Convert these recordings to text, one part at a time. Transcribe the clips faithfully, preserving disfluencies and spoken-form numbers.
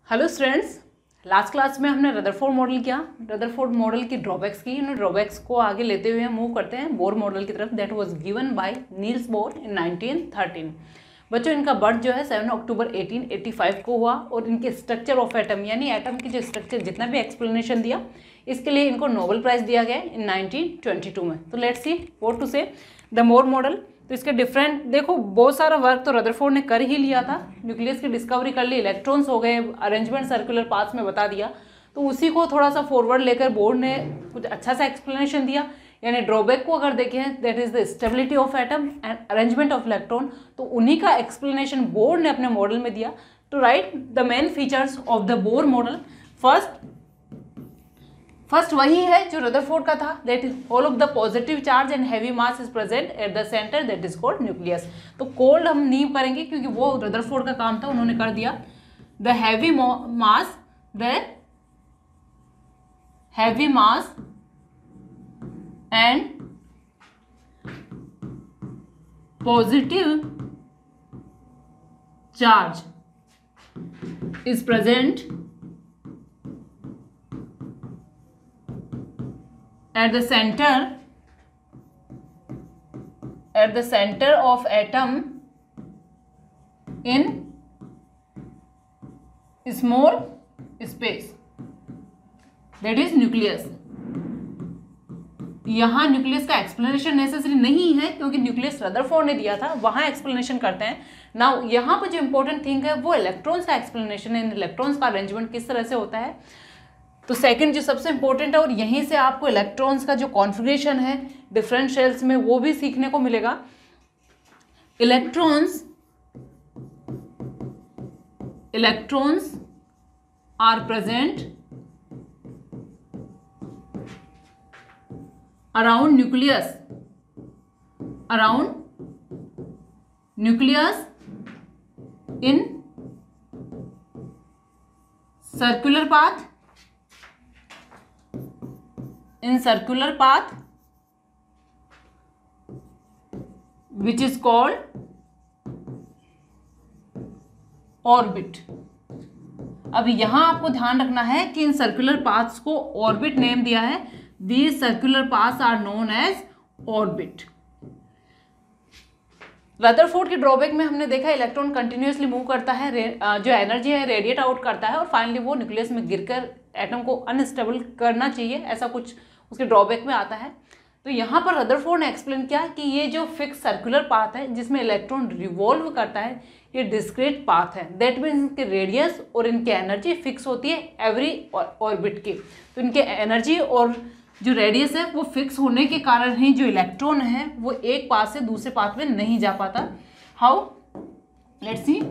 Hello students, last class में हमने Rutherford model किया, रदरफोर्ड मॉडल की ड्रॉबैक्स की। इन ड्रॉबैक्स को आगे लेते हुए हम मूव करते हैं बोर मॉडल की तरफ। That was given by Niels Bohr in nineteen thirteen. बच्चों, इनका बर्थ जो है seven October eighteen eighty five को हुआ और इनके स्ट्रक्चर ऑफ एटम यानी एटम की जो स्ट्रक्चर जितना भी एक्सप्लेनेशन दिया इसके लिए इनको नोबेल प्राइज दिया गया इन नाइनटीन ट्वेंटी टू में। तो let's see what to say the more model. तो इसके डिफरेंट देखो, बहुत सारा वर्क तो रदरफोर्ड ने कर ही लिया था। न्यूक्लियस की डिस्कवरी कर ली, इलेक्ट्रॉन्स हो गए, अरेंजमेंट सर्कुलर पाथ्स में बता दिया। तो उसी को थोड़ा सा फॉरवर्ड लेकर बोर्ड ने कुछ अच्छा सा एक्सप्लेनेशन दिया। यानी ड्रॉबैक को अगर देखें, that is the stability of atom and arrangement of electron, तो उन्हीं का एक्सप्लेनेशन बोर्ड ने अपने मॉडल में दिया। To write the main features of the Bohr model, first first वही है जो रदरफोर्ड का था, that is all of the positive charge and heavy mass is present at the center, that is called nucleus. तो called हम नहीं करेंगे क्योंकि वो रदरफोर्ड का काम था, उन्होंने कर दिया। The heavy mass the heavy mass and positive charge is present at the center at the center of atom in small space, that is nucleus। यहाँ न्यूक्लियस का एक्सप्लेनेशन नेसेसरी नहीं है क्योंकि न्यूक्लियस रदरफोर्ड ने दिया था, वहाँ एक्सप्लेनेशन करते हैं। नाउ यहाँ पर जो इंपॉर्टेंट थिंग है वो इलेक्ट्रॉन्स का एक्सप्लेनेशन है, इलेक्ट्रॉन्स का अरेंजमेंट किस तरह से होता है। तो सेकंड जो सबसे इंपॉर्टेंट है और यहीं से आपको इलेक्ट्रॉन्स का जो कॉन्फ़िगरेशन है डिफरेंट शेल्स में वो भी सीखने को मिलेगा। Electrons electrons are present around nucleus around nucleus in circular path in circular path which is called orbit। अब यहां आपको ध्यान रखना है कि इन सर्कुलर पाथ्स को ऑर्बिट नेम दिया है। these circular paths are known as orbit। Rutherford के ड्रॉबैक में हमने देखा इलेक्ट्रॉन कंटिन्यूसली मूव करता है, जो एनर्जी है रेडिएट आउट करता है और फाइनली वो न्यूक्लियस में गिरकर एटम को अनस्टेबल करना चाहिए, ऐसा कुछ उसके ड्रॉबैक में आता है। तो यहाँ पर रदरफोर्ड ने एक्सप्लेन किया कि ये जो फिक्स सर्कुलर पाथ है जिसमें इलेक्ट्रॉन रिवॉल्व करता है, ये डिस्क्रीट पाथ है। दैट मीन्स इनके रेडियस और इनकी एनर्जी फिक्स होती है एवरी ऑर्बिट की। तो इनके एनर्जी और जो रेडियस है वो फिक्स होने के कारण ही जो इलेक्ट्रॉन है वो एक पाथ से दूसरे पाथ में नहीं जा पाता। How, let's see,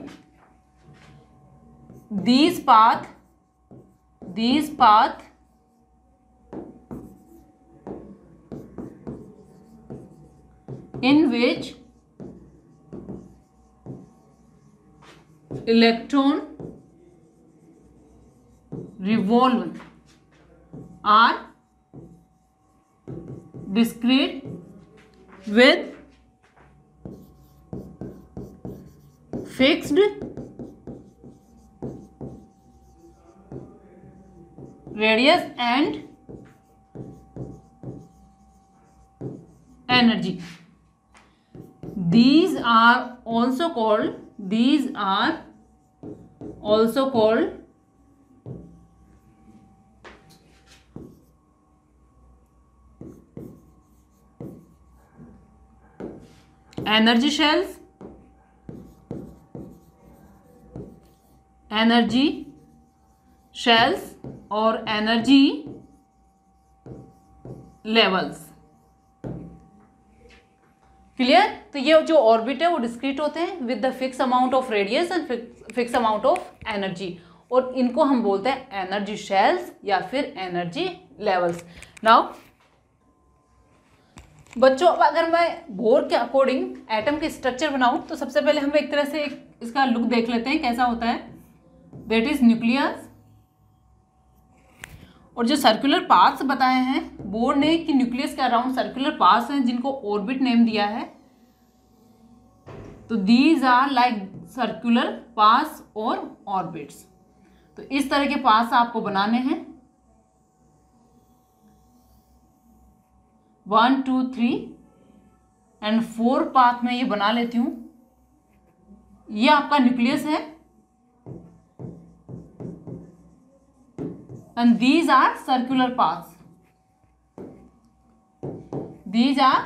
these path these path in which electron revolve are discrete with fixed radius and energy। These are also called these are also called energy shells, energy shells और energy levels। Clear. तो ये जो orbit है वो discrete होते हैं with the fix amount of radius and fix amount of energy, और इनको हम बोलते हैं एनर्जी शेल्स या फिर एनर्जी लेवल्स। नाउ बच्चों, अगर मैं बोर के अकॉर्डिंग एटम के स्ट्रक्चर बनाऊं तो सबसे पहले हम एक तरह से एक इसका लुक देख लेते हैं कैसा होता है। दैट इज न्यूक्लियस और जो सर्कुलर पाथ्स बताए हैं बोर्ड ने कि न्यूक्लियस के अराउंड सर्कुलर पाथ्स हैं जिनको ऑर्बिट नेम दिया है, तो these are like circular paths और ऑर्बिट्स। तो इस तरह के पाथ आपको बनाने हैं, one two three and four path में ये बना लेती हूं। ये आपका न्यूक्लियस है and these are circular paths, these are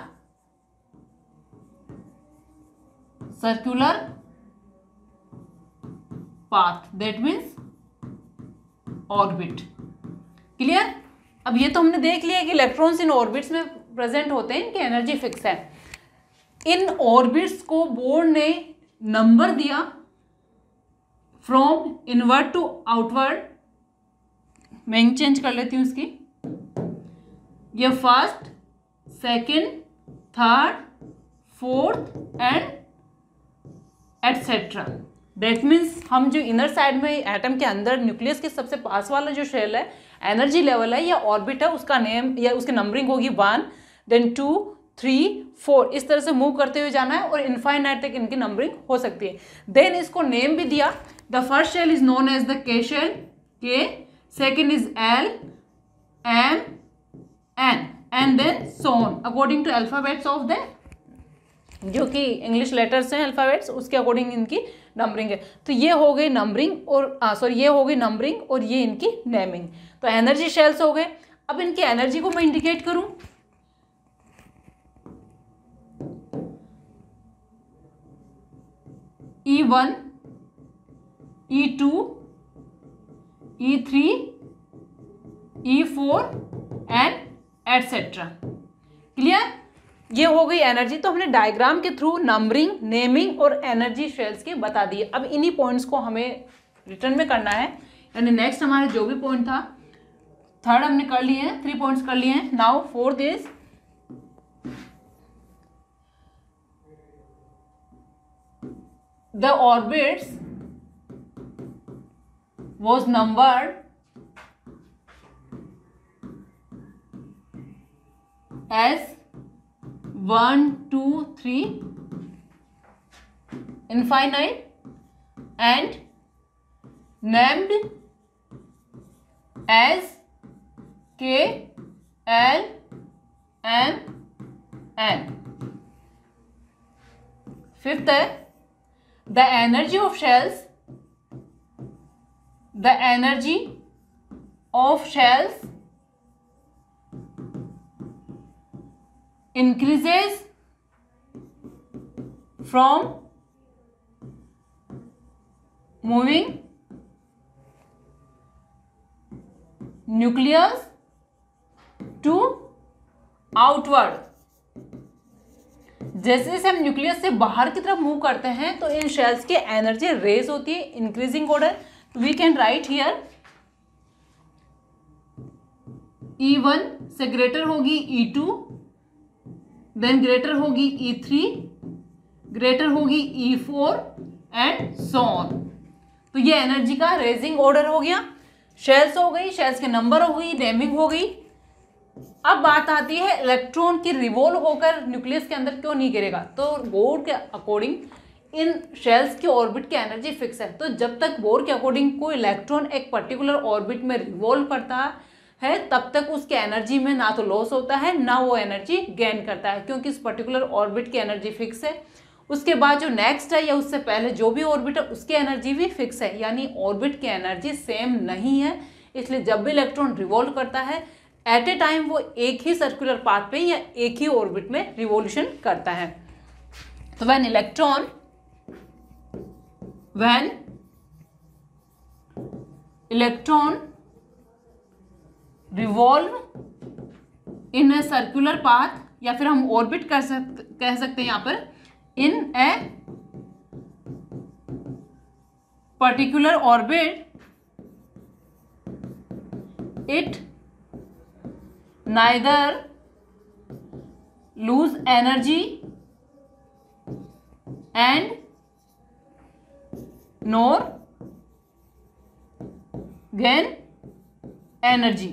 circular path, that means orbit। Clear? अब ये तो हमने देख लिया कि इलेक्ट्रॉन्स इन ऑर्बिट्स में प्रेजेंट होते हैं, इनकी एनर्जी फिक्स है। इन ऑर्बिट्स को बोर्ड ने नंबर दिया फ्रॉम इनवर्ड टू आउटवर्ड। मैं चेंज कर लेती हूँ इसकी, ये first, second, third, fourth and etcetera. That means हम जो इनर साइड में एटम के अंदर न्यूक्लियस के सबसे पास वाला जो शेल है, एनर्जी लेवल है या ऑर्बिट है, उसका नेम या उसकी नंबरिंग होगी one, then two, three, four. इस तरह से मूव करते हुए जाना है और इनफाइनाइट तक इनकी नंबरिंग हो सकती है। देन इसको नेम भी दिया, the first shell is known as the K shell, K, second is L, M, N and then so on according to alphabets of the, जो कि इंग्लिश लेटर्स हैं अल्फाबेट्स, उसके अकॉर्डिंग इनकी नंबरिंग है। तो ये हो गई नंबरिंग और सॉरी ये हो गई नंबरिंग और ये इनकी नेमिंग। तो एनर्जी शेल्स हो गए। अब इनकी एनर्जी को मैं इंडिकेट करूं, E one, E two, E three, E four and etcetera. Clear? ये हो गई एनर्जी। तो हमने डायग्राम के थ्रू नंबरिंग, नेमिंग और एनर्जी शेल्स के बता दिए। अब इन्हीं पॉइंट्स को हमें रिटर्न में करना है, यानी नेक्स्ट हमारे जो भी पॉइंट था, थर्ड हमने कर लिए हैं, थ्री पॉइंट्स कर लिए हैं। Now fourth is the orbits was numbered as one, two, three, infinite and named as K, L, M, N. Fifth है the energy of shells the energy of shells increases from moving nucleus to outward। जैसे जैसे हम nucleus से बाहर की तरफ move करते हैं तो इन शेल्स की एनर्जी रेज होती है increasing order. We can write here E one से ग्रेटर होगी E टू, देन ग्रेटर होगी E थ्री, ग्रेटर होगी E four and so on. तो ये एनर्जी का रेजिंग ऑर्डर हो गया। शेल्स हो गई, शेल्स के नंबर हो गई, नेमिंग हो गई। अब बात आती है इलेक्ट्रॉन की रिवॉल्व होकर न्यूक्लियस के अंदर क्यों नहीं गिरेगा। तो बोर के अकॉर्डिंग इन शेल्स की ऑर्बिट की एनर्जी फिक्स है। तो जब तक बोर के अकॉर्डिंग कोई इलेक्ट्रॉन एक पर्टिकुलर ऑर्बिट में रिवॉल्व करता है तब तक उसके एनर्जी में ना तो लॉस होता है ना वो एनर्जी गेन करता है, क्योंकि इस पर्टिकुलर ऑर्बिट की एनर्जी फिक्स है। उसके बाद जो नेक्स्ट है या उससे पहले जो भी ऑर्बिट है उसकी एनर्जी भी फिक्स है, यानी ऑर्बिट की एनर्जी सेम नहीं है। इसलिए जब भी इलेक्ट्रॉन रिवॉल्व करता है एट ए टाइम वो एक ही सर्कुलर पाथ पे या एक ही ऑर्बिट में रिवॉल्यूशन करता है। तो when electron when electron revolve in a circular path, या फिर हम orbit कर सकते कह सकते हैं यहाँ पर, in a particular orbit, it neither lose energy and nor gain energy।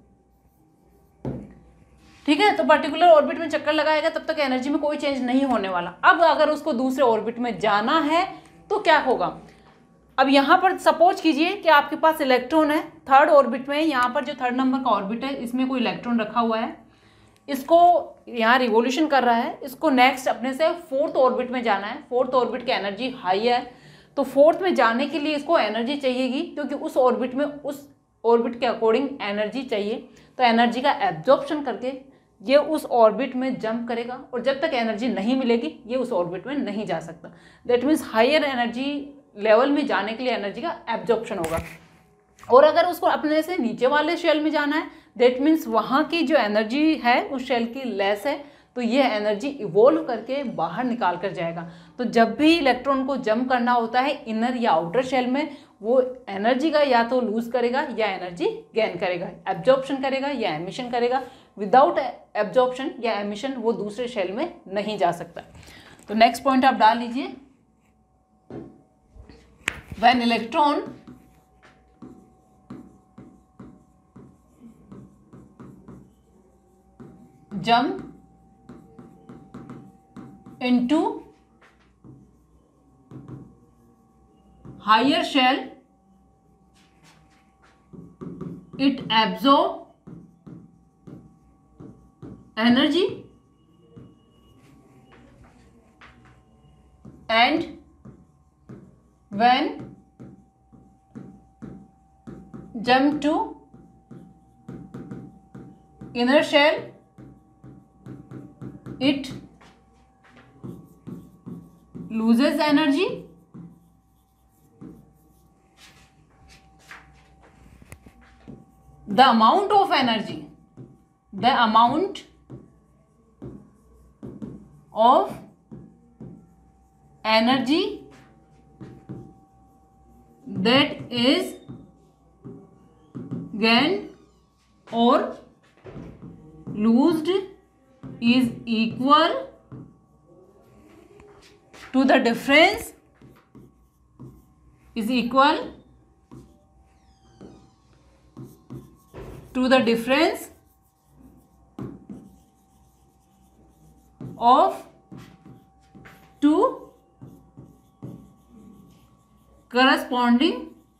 ठीक है, तो पर्टिकुलर ऑर्बिट में चक्कर लगाएगा तब तक एनर्जी में कोई चेंज नहीं होने वाला। अब अगर उसको दूसरे ऑर्बिट में जाना है तो क्या होगा, अब यहाँ पर सपोज कीजिए कि आपके पास इलेक्ट्रॉन है थर्ड ऑर्बिट में, यहाँ पर जो थर्ड नंबर का ऑर्बिट है इसमें कोई इलेक्ट्रॉन रखा हुआ है, इसको यहाँ रिवोल्यूशन कर रहा है, इसको नेक्स्ट अपने से फोर्थ ऑर्बिट में जाना है। फोर्थ ऑर्बिट की एनर्जी हाई है, तो फोर्थ में जाने के लिए इसको एनर्जी चाहिएगी, क्योंकि उस ऑर्बिट में उस ऑर्बिट के अकॉर्डिंग एनर्जी चाहिए। तो एनर्जी का एब्जॉर्प्शन करके ये उस ऑर्बिट में जंप करेगा, और जब तक एनर्जी नहीं मिलेगी ये उस ऑर्बिट में नहीं जा सकता। That means higher energy level में जाने के लिए एनर्जी का एब्जॉर्प्शन होगा। और अगर उसको अपने से नीचे वाले शेल में जाना है, दैट मीन्स वहाँ की जो एनर्जी है उस शेल की लेस है, तो ये एनर्जी इवोल्व करके बाहर निकाल कर जाएगा। तो जब भी इलेक्ट्रॉन को जंप करना होता है इनर या आउटर शेल में, वो एनर्जी का या तो लूज करेगा या एनर्जी गेन करेगा, एब्जॉर्प्शन करेगा या एमिशन करेगा। विदाउट एब्जॉर्प्शन या एमिशन वो दूसरे शेल में नहीं जा सकता। तो नेक्स्ट पॉइंट आप डाल लीजिए, when electron jump into higher shell, it absorb energy and when jump to inner shell, it loses energy the amount of energy the amount of energy that is gained or lost is equal to the difference is equal to the difference of two corresponding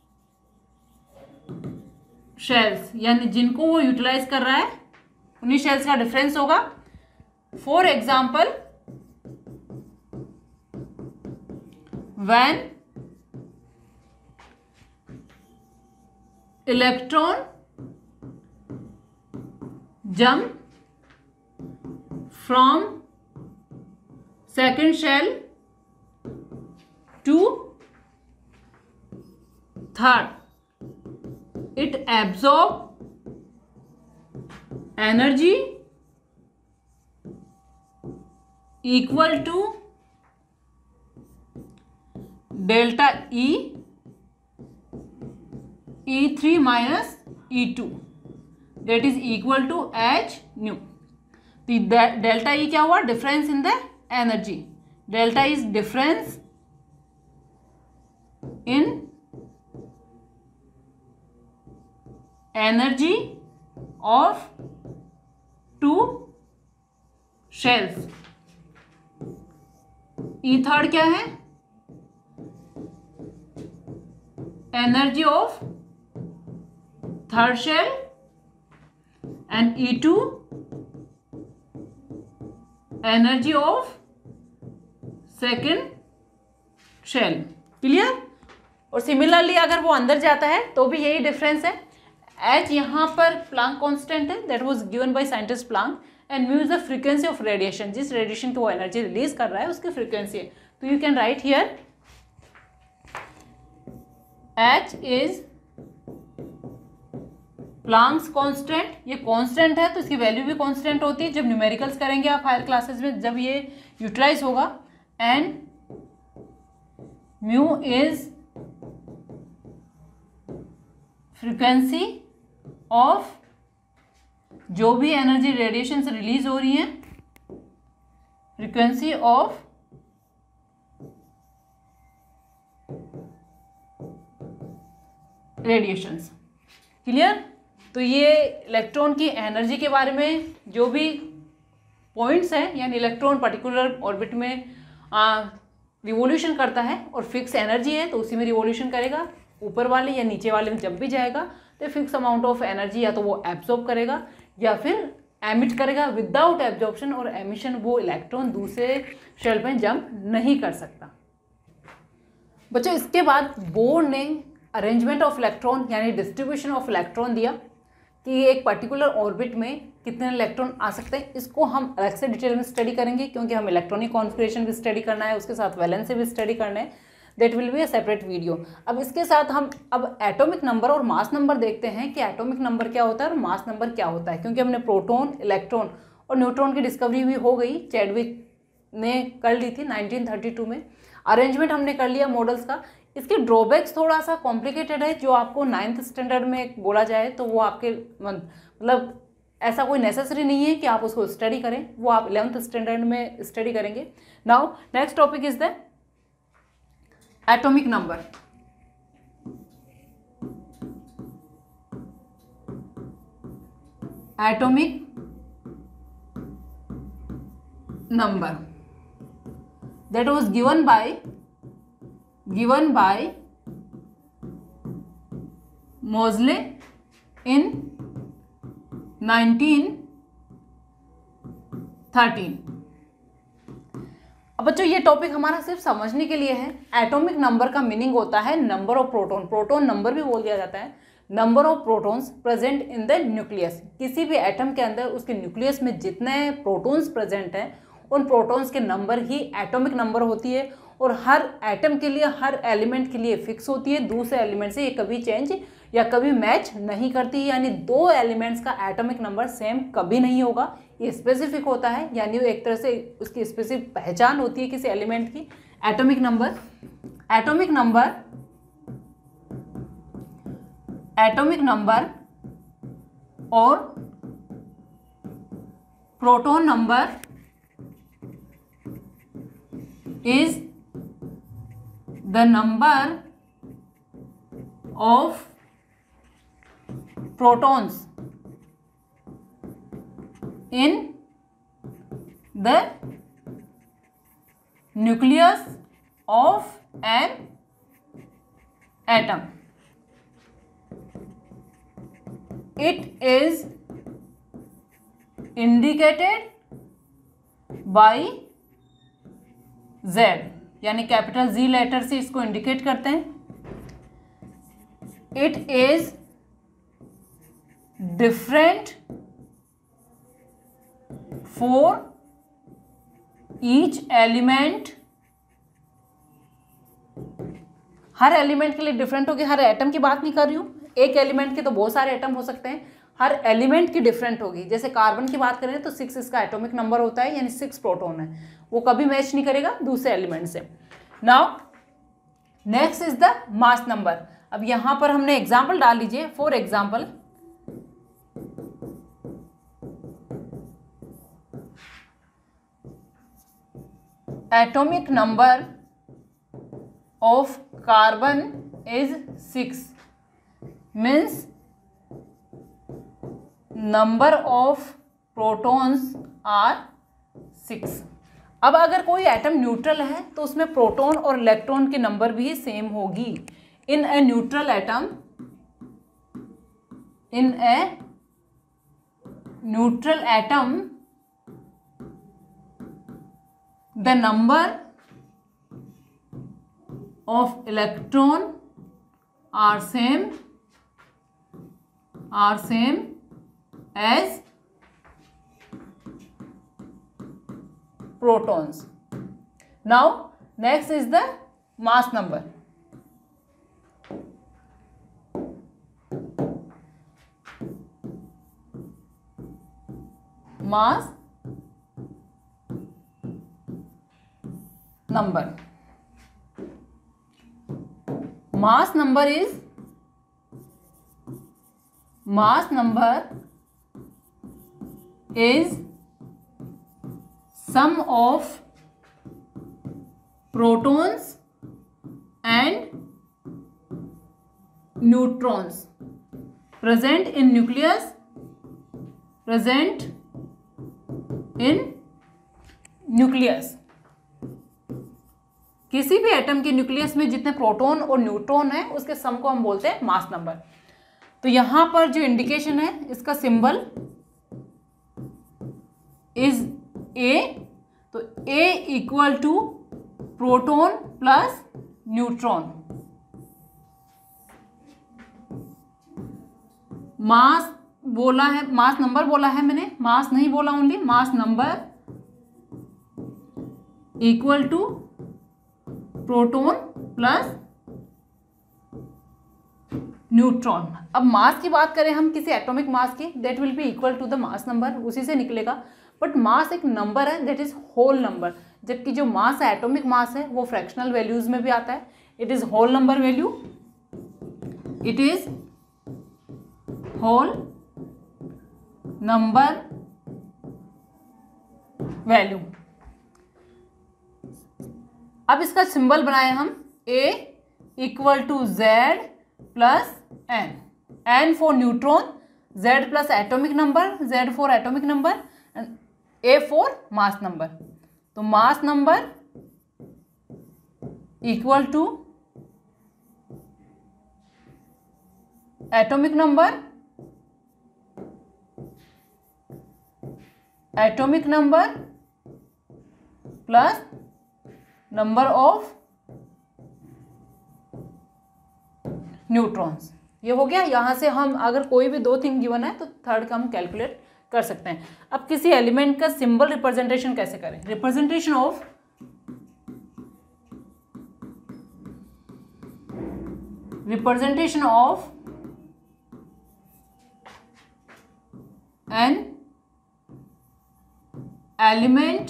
shells, यानी जिनको वो utilise कर रहा है उन्हीं shells का difference होगा। For example, when electron jump from second shell to third, it absorb energy equal to delta E E three minus E two, that is equal to H nu. Delta E क्या हुआ? Difference in the energy. Delta is difference in energy of two shells. E third क्या है? Energy of third shell, and E two energy of second shell. Clear? और similarly अगर वो अंदर जाता है तो भी यही डिफरेंस है। एच यहाँ पर प्लांक कांस्टेंट है, that was given by scientist Planck, and mu is the frequency of radiation, जिस रेडिएशन की वो एनर्जी रिलीज कर रहा है उसकी फ्रीक्वेंसी है। तो you can write here H is Planck's constant. ये कांस्टेंट है तो इसकी वैल्यू भी कांस्टेंट होती है जब न्यूमेरिकल्स करेंगे आप हायर क्लासेस में, जब ये यूटिलाइज होगा। And mu is frequency of जो भी एनर्जी रेडिएशन से रिलीज हो रही है, फ्रीक्वेंसी ऑफ रेडिएशंस। क्लियर? तो ये इलेक्ट्रॉन की एनर्जी के बारे में जो भी पॉइंट्स हैं, यानी इलेक्ट्रॉन पर्टिकुलर ऑर्बिट में रिवोल्यूशन करता है और फिक्स एनर्जी है तो उसी में रिवोल्यूशन करेगा, ऊपर वाले या नीचे वाले में जब भी जाएगा तो फिक्स अमाउंट ऑफ एनर्जी या तो वो एब्जॉर्ब करेगा या फिर एमिट करेगा। विदाउट एब्जॉर्प्शन और एमिशन वो इलेक्ट्रॉन दूसरे शेल में जंप नहीं कर सकता। बच्चों इसके बाद बोर ने अरेंजमेंट ऑफ इलेक्ट्रॉन यानी डिस्ट्रीब्यूशन ऑफ इलेक्ट्रॉन दिया कि एक पर्टिकुलर ऑर्बिट में कितने इलेक्ट्रॉन आ सकते हैं। इसको हम अलग से डिटेल में स्टडी करेंगे क्योंकि हम इलेक्ट्रॉनिक कॉन्फिगरेशन भी स्टडी करना है, उसके साथ वैलेंस भी स्टडी करना है। That will be a separate video. अब इसके साथ हम अब एटॉमिक नंबर और मास नंबर देखते हैं कि एटॉमिक नंबर क्या होता है और मास नंबर क्या होता है, क्योंकि हमने प्रोटॉन, इलेक्ट्रॉन और न्यूट्रॉन की डिस्कवरी भी हो गई, चैडविक ने कर ली थी नाइनटीन थर्टी टू में। अरेंजमेंट हमने कर लिया मॉडल्स का। इसके ड्रॉबैक्स थोड़ा सा कॉम्प्लिकेटेड है, जो आपको नाइन्थ स्टैंडर्ड में बोला जाए तो वो आपके मतलब ऐसा कोई नेसेसरी नहीं है कि आप उसको स्टडी करें, वो आप इलेवंथ स्टैंडर्ड में स्टडी करेंगे। Now next topic is the atomic number. Atomic number that was given by given by Moseley in nineteen thirteen. अब बच्चों ये टॉपिक हमारा सिर्फ समझने के लिए है। एटॉमिक नंबर का मीनिंग होता है number of proton, proton number भी बोल दिया जाता है, number of protons present in the nucleus. किसी भी एटम के अंदर उसके न्यूक्लियस में जितने प्रोटॉन्स प्रेजेंट हैं उन प्रोटॉन्स के नंबर ही एटॉमिक नंबर होती है, और हर एटम के लिए, हर एलिमेंट के लिए फिक्स होती है। दूसरे एलिमेंट से ये कभी चेंज या कभी मैच नहीं करती है, यानी दो एलिमेंट्स का एटॉमिक नंबर सेम कभी नहीं होगा। ये स्पेसिफिक होता है, यानी एक तरह से उसकी स्पेसिफिक पहचान होती है किसी एलिमेंट की। Atomic number atomic number atomic number और proton number is the number of protons in the nucleus of an atom. It is indicated by Z, यानी कैपिटल जी लेटर से इसको इंडिकेट करते हैं। It is different for each element. हर element के लिए different होगी, हर एटम की बात नहीं कर रही हूं, एक एलिमेंट के तो बहुत सारे एटम हो सकते हैं, हर एलिमेंट की डिफरेंट होगी। जैसे कार्बन की बात करें तो सिक्स इसका एटॉमिक नंबर होता है, यानी सिक्स प्रोटॉन है, वो कभी मैच नहीं करेगा दूसरे एलिमेंट से। Now next is the mass number. अब यहां पर हमने एग्जांपल डाल लीजिए। For example atomic number of carbon is six, means number of protons are six. अब अगर कोई एटम न्यूट्रल है तो उसमें प्रोटॉन और इलेक्ट्रॉन की नंबर भी सेम होगी। In a neutral atom in a neutral atom the number of electron are same are same as protons. Now next is the mass number. Mass number. Mass number is mass number is sum of protons and neutrons present in nucleus present in nucleus किसी भी atom के nucleus में जितने proton और neutron है उसके सम को हम बोलते हैं मास नंबर। तो यहाँ पर जो इंडिकेशन है इसका सिंबल इज ए, तो A equal to proton plus neutron. Mass बोला है, मास नंबर बोला है मैंने, मास नहीं बोला, only mass number equal to proton plus neutron. अब मास की बात करें हम किसी एटॉमिक मास की, that will be equal to the mass number, उसी से निकलेगा। बट मास एक नंबर है, दैट इज होल नंबर, जबकि जो मास है एटॉमिक मास है वो फ्रैक्शनल वैल्यूज में भी आता है। It is whole number value, it is whole number value. अब इसका सिंबल बनाए हम A equal to Z plus N, N for neutron, Z plus atomic number, Z for atomic number, A for mass number. तो mass number equal to atomic number, atomic number plus number of neutrons. ये हो गया। यहां से हम अगर कोई भी दो थिंग गिवन है तो थर्ड का हम कैलकुलेट कर सकते हैं। अब किसी एलिमेंट का सिंबल रिप्रेजेंटेशन कैसे करें? Representation of representation of an element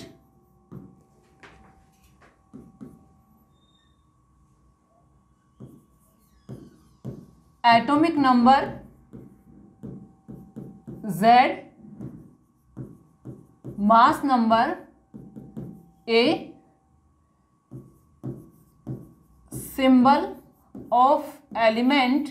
atomic number Z, mass number A, symbol of element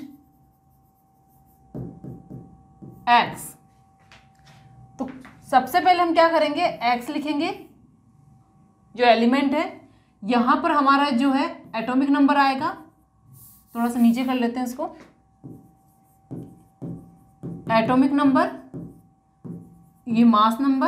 X। तो सबसे पहले हम क्या करेंगे, X लिखेंगे जो एलिमेंट है। यहां पर हमारा जो है एटॉमिक नंबर आएगा, थोड़ा सा नीचे कर लेते हैं इसको, एटॉमिक नंबर, ये मास नंबर,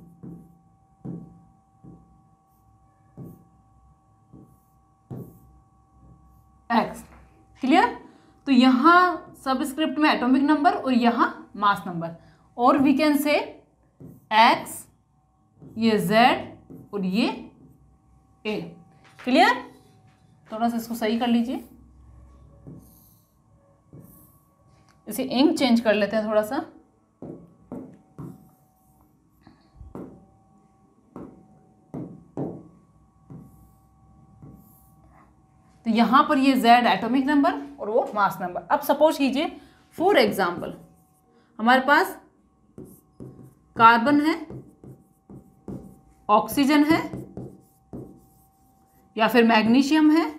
एक्स। क्लियर? तो यहां सबस्क्रिप्ट में एटॉमिक नंबर और यहां मास नंबर, और वी कैन से एक्स, ये जेड और ये ए। क्लियर? थोड़ा सा इसको सही कर लीजिए, इसे इंक चेंज कर लेते हैं थोड़ा सा। तो यहां पर ये Z एटॉमिक नंबर और वो मास नंबर। अब सपोज कीजिए फॉर एग्जांपल हमारे पास कार्बन है, ऑक्सीजन है या फिर मैग्नीशियम है।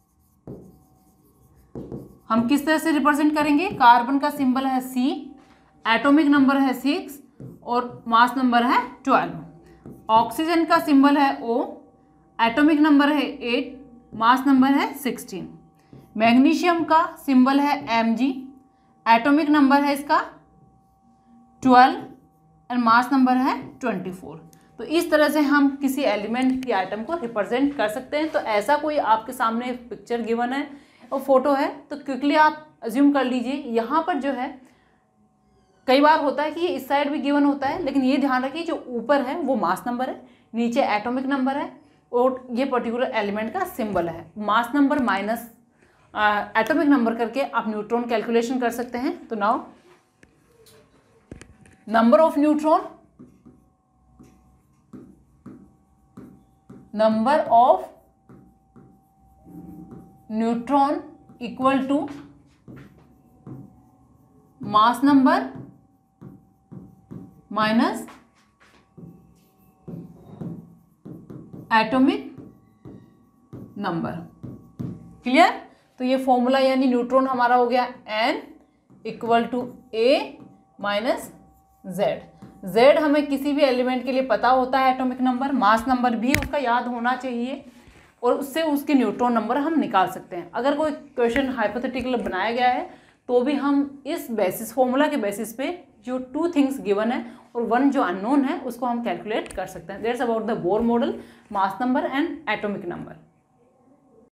हम किस तरह से रिप्रेजेंट करेंगे? कार्बन का सिंबल है C, एटॉमिक नंबर है सिक्स और मास नंबर है ट्वेल्व। ऑक्सीजन का सिंबल है O, एटॉमिक नंबर है एट, मास नंबर है सिक्सटीन। मैग्नीशियम का सिंबल है Mg, एटॉमिक नंबर है इसका ट्वेल्व और मास नंबर है ट्वेंटी फोर। तो इस तरह से हम किसी एलिमेंट की आइटम को रिप्रेजेंट कर सकते हैं। तो ऐसा कोई आपके सामने पिक्चर गिवन है और फोटो है तो क्विकली आप अज्यूम कर लीजिए। यहाँ पर जो है कई बार होता है कि इस साइड भी गिवन होता है, लेकिन ये ध्यान रखिए जो ऊपर है वो मास नंबर है, नीचे एटॉमिक नंबर है और ये पर्टिकुलर एलिमेंट का सिंबल है। Mass number minus atomic number करके आप न्यूट्रॉन कैलकुलेशन कर सकते हैं। तो now number of neutron, number of neutron equal to mass number minus atomic number. Clear? तो ये फॉर्मूला यानी न्यूट्रॉन हमारा हो गया N equal to A minus Z. Z हमें किसी भी एलिमेंट के लिए पता होता है एटॉमिक नंबर, मास नंबर भी उसका याद होना चाहिए। और उससे उसके न्यूट्रॉन नंबर हम निकाल सकते हैं। अगर कोई क्वेश्चन हाइपोथेटिकल बनाया गया है तो भी हम इस बेसिस फॉर्मूला के बेसिस पे जो टू थिंग्स गिवन है और वन जो अननोन है उसको हम कैलकुलेट कर सकते हैं। That's about the Bohr model, mass number and atomic number.